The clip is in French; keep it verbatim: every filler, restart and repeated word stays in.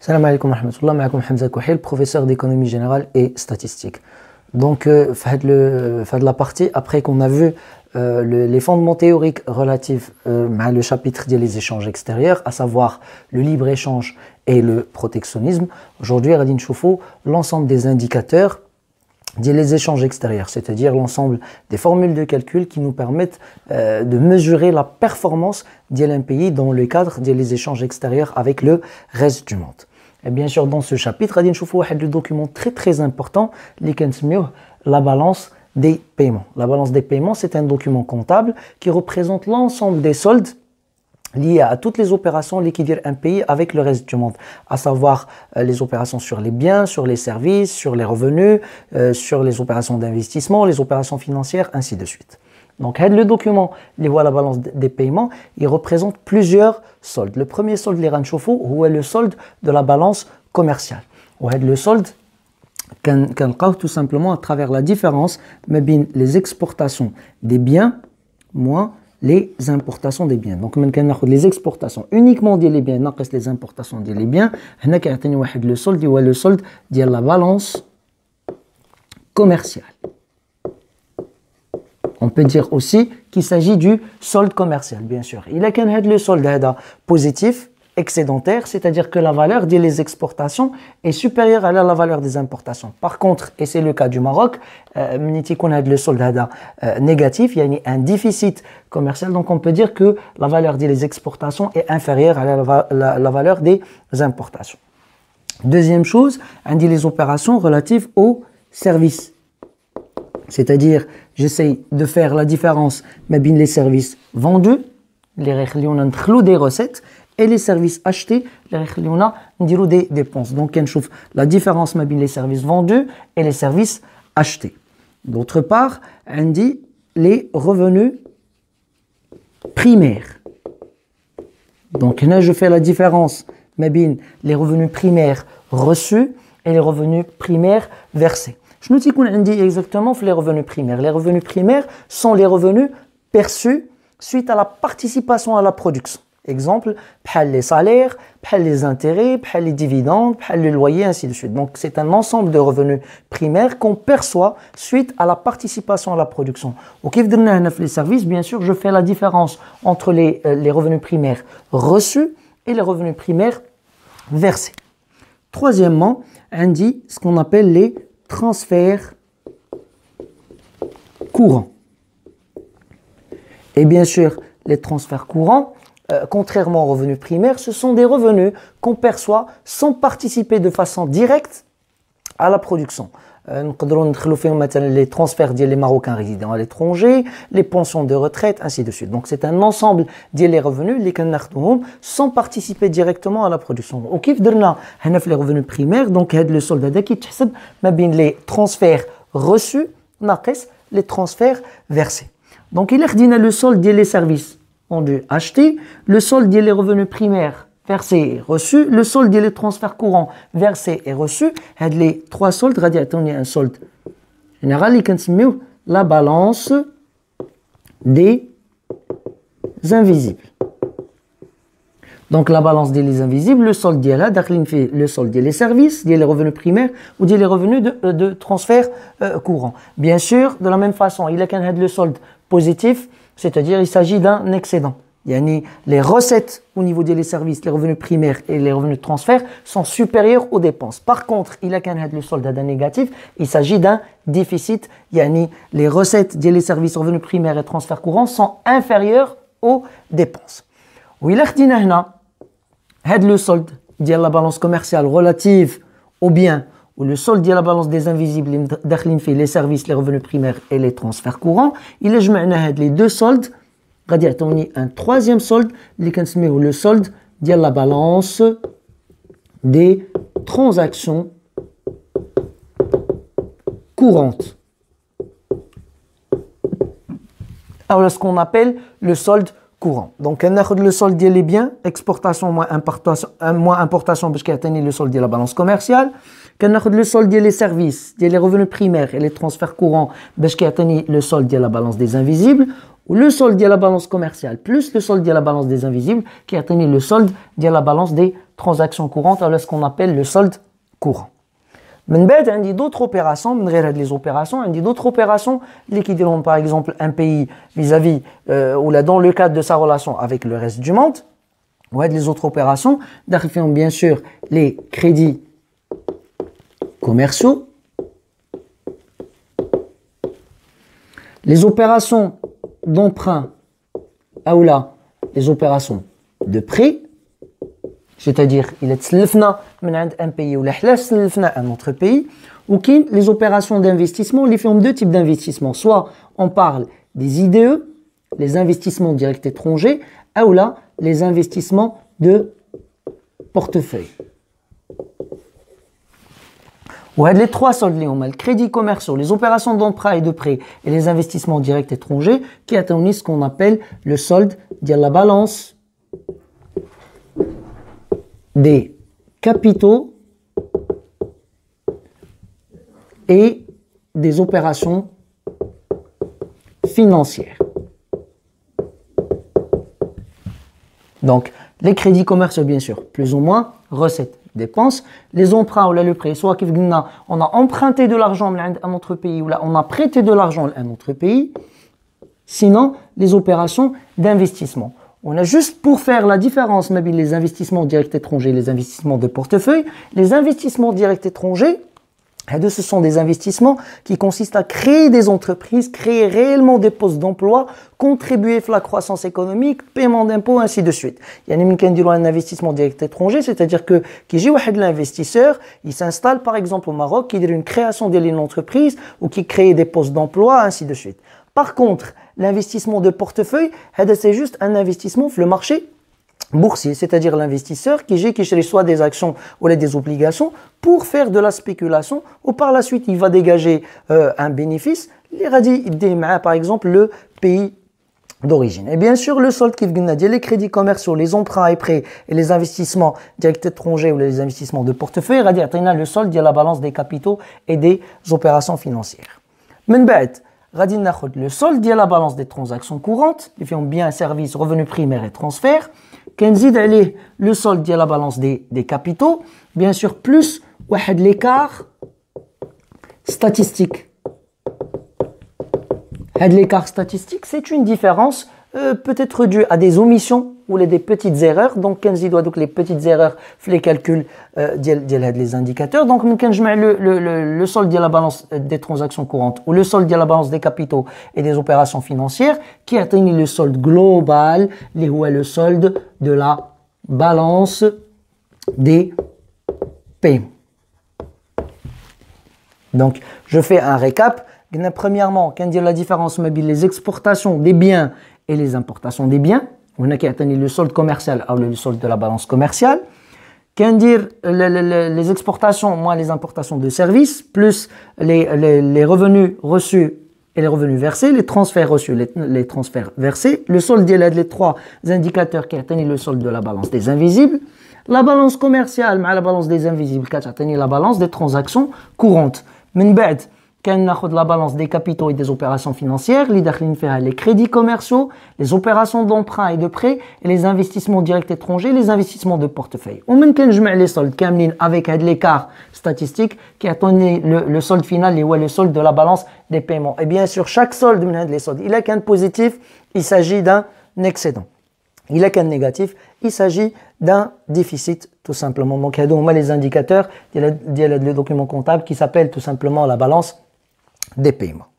Salam alaikum wa rahmatullah, ma'akoum Hamza Kouhil, professeur d'économie générale et statistique. Donc, euh, fait le, fait de la partie, après qu'on a vu euh, le, les fondements théoriques relatifs euh, à le chapitre des échanges extérieurs, à savoir le libre-échange et le protectionnisme, aujourd'hui, Radin Choufou, l'ensemble des indicateurs des échanges extérieurs, c'est-à-dire l'ensemble des formules de calcul qui nous permettent euh, de mesurer la performance d'un pays dans le cadre des échanges extérieurs avec le reste du monde. Et bien sûr, dans ce chapitre, Radin Choufou a le document très très important, la balance des paiements. La balance des paiements, c'est un document comptable qui représente l'ensemble des soldes liés à toutes les opérations liquider un pays avec le reste du monde, à savoir euh, les opérations sur les biens, sur les services, sur les revenus, euh, sur les opérations d'investissement, les opérations financières, ainsi de suite. Donc, le document, les voit la balance des paiements, il représente plusieurs soldes. Le premier solde, les ranchoufou, est le solde de la balance commerciale. Le solde, qu'on tout simplement à travers la différence, les exportations des biens, moins les importations des biens. Donc, les exportations uniquement des biens, les importations des biens, on a le solde, le solde de la balance commerciale. On peut dire aussi qu'il s'agit du solde commercial, bien sûr. Il a qu'un le solde positif, excédentaire, c'est-à-dire que la valeur des exportations est supérieure à la valeur des importations. Par contre, et c'est le cas du Maroc, euh, le solde euh, négatif, il y a un déficit commercial, donc on peut dire que la valeur des exportations est inférieure à la, la, la valeur des importations. Deuxième chose, on dit les opérations relatives aux services. C'est-à-dire, j'essaye de faire la différence entre les services vendus, les des recettes, et les services achetés, les des dépenses. Donc, on trouve la différence entre les services vendus et les services achetés. D'autre part, on dit les revenus primaires. Donc, là, je fais la différence entre les revenus primaires reçus et les revenus primaires versés. Je nous dis qu'on dit exactement les revenus primaires. Les revenus primaires sont les revenus perçus suite à la participation à la production. Exemple, les salaires, les intérêts, les dividendes, les loyers, ainsi de suite. Donc, c'est un ensemble de revenus primaires qu'on perçoit suite à la participation à la production. Au qui les services, bien sûr, je fais la différence entre les, euh, les revenus primaires reçus et les revenus primaires versés. Troisièmement, on dit ce qu'on appelle les transferts courants. Et bien sûr, les transferts courants, euh, contrairement aux revenus primaires, ce sont des revenus qu'on perçoit sans participer de façon directe à la production. Euh, les transferts des Marocains résidant à l'étranger, les pensions de retraite, ainsi de suite. Donc c'est un ensemble des revenus les sans participer directement à la production. Au kif derna les revenus primaires, donc le soldat qui les transferts reçus, les transferts versés. Donc il a le solde des services vendus achetés, le solde des revenus primaires versés et reçus, le solde des transferts courants versés et reçus. Les trois soldes, il y a un solde général qui est la balance des invisibles. Donc la balance des invisibles, le solde là, le solde des services, des revenus primaires ou des revenus de, de transfert euh, courant. Bien sûr, de la même façon, il y a le solde positif, c'est-à-dire il s'agit d'un excédent. Yani, les recettes au niveau des services, les revenus primaires et les revenus de transfert sont supérieurs aux dépenses. Par contre, il y a le solde d'un négatif, il s'agit d'un déficit. Yani, les recettes des services, revenus primaires et transferts courants sont inférieurs aux dépenses. Oui, le solde de la balance commerciale relative aux biens ou le solde de la balance des invisibles, les services, les revenus primaires et les transferts courants, il est les deux soldes. Un troisième solde, le solde de la balance des transactions courantes. Alors, ce qu'on appelle le solde courant. Donc, on a le solde des biens, exportation moins importation, moins importation parce qu'il y a le solde de la balance commerciale. On a le solde des services, des revenus primaires et les transferts courants parce qu'il y a le solde de la balance des invisibles. ou le solde de la balance commerciale plus le solde de la balance des invisibles qui a tenu le solde de la balance des transactions courantes, alors ce qu'on appelle le solde courant. من بعد عندي d'autres opérations من غير هاد les opérations عندي d'autres opérations اللي كيديرهم par exemple un pays vis-à-vis euh, ou là dans le cadre de sa relation avec le reste du monde. ou هاد les autres opérations داخل فيهم bien sûr les crédits commerciaux, les opérations d'emprunt ou là les opérations de prêt, c'est-à-dire il est تسلفنا من عند un pays ou حنا سلفنا un autre pays, ou qui les opérations d'investissement, les font deux types d'investissements, soit on parle des I D E, les investissements directs étrangers, ou là les investissements de portefeuille. Ou les trois soldes, le crédit commercial, les opérations d'emprunt et de prêt et les investissements directs étrangers qui atteignent ce qu'on appelle le solde de la balance des capitaux et des opérations financières. Donc, les crédits commerciaux, bien sûr, plus ou moins, recettes, dépenses. Les emprunts ou là, le prêt, soit on a emprunté de l'argent à un autre pays ou là, on a prêté de l'argent à un autre pays. Sinon, les opérations d'investissement. On a juste pour faire la différence, maybe les investissements directs étrangers et les investissements de portefeuille. Les investissements directs étrangers, ce sont des investissements qui consistent à créer des entreprises, créer réellement des postes d'emploi, contribuer à la croissance économique, paiement d'impôts, ainsi de suite. Il y a un investissement direct étranger, c'est-à-dire que qui l'investisseur, il s'installe par exemple au Maroc, qui dit une création d'une entreprise ou qui crée des postes d'emploi, ainsi de suite. Par contre, l'investissement de portefeuille, c'est juste un investissement sur le marché boursier, c'est-à-dire l'investisseur qui qui cherche soit des actions ou des obligations pour faire de la spéculation ou par la suite il va dégager euh, un bénéfice, il radie par exemple le pays d'origine. Et bien sûr, le solde qui vient dire les crédits commerciaux, les emprunts et prêts et les investissements directs étrangers ou les investissements de portefeuille, radie le solde de la balance des capitaux et des opérations financières. من بعد غادي ناخذ le solde de la balance des transactions courantes, qui font bien services, revenus primaires et transferts. كنزيد عليه le solde de la balance des, des capitaux, bien sûr plus واحد l'écart statistique. هاد l'écart statistique, c'est une différence euh, peut-être due à des omissions ou des petites erreurs. Donc كنزيدوا donc les petites erreurs في les calculs euh, ديال ديال هاد les indicateurs. Donc ممكن نجمع le, le, le, le solde de la balance des transactions courantes ou le solde de la balance des capitaux et des opérations financières qui atteignent le solde global, اللي هو le solde de la balance des paiements. Donc je fais un récap. Premièrement, quand on dit la différence entre les exportations des biens et les importations des biens, on a qui atteint le solde commercial ou le solde de la balance commerciale. Quand dire les exportations moins les importations de services, plus les, les, les revenus reçus et les revenus versés, les transferts reçus, les, les transferts versés, le solde de les trois indicateurs qui atteignent le solde de la balance des invisibles, la balance commerciale mais la balance des invisibles qui atteignent la balance des transactions courantes. من بعد كان ناخذ la balance des capitaux et des opérations financières اللي داخلين فيها les crédits commerciaux, les opérations d'emprunt et de prêt et les investissements directs étrangers, les investissements de portefeuille. ومن كنجمع les soldes كاملين avec هاد l'écart statistique qui a donné le, le solde final اللي هو le solde de la balance des paiements. Et bien sûr chaque solde من هاد les soldes, il a qu'un positif, il s'agit d'un excédent. Il a qu'un négatif, il s'agit d'un déficit tout simplement. Donc il y a les indicateurs, il y a le document comptable qui s'appelle tout simplement la balance des paiements.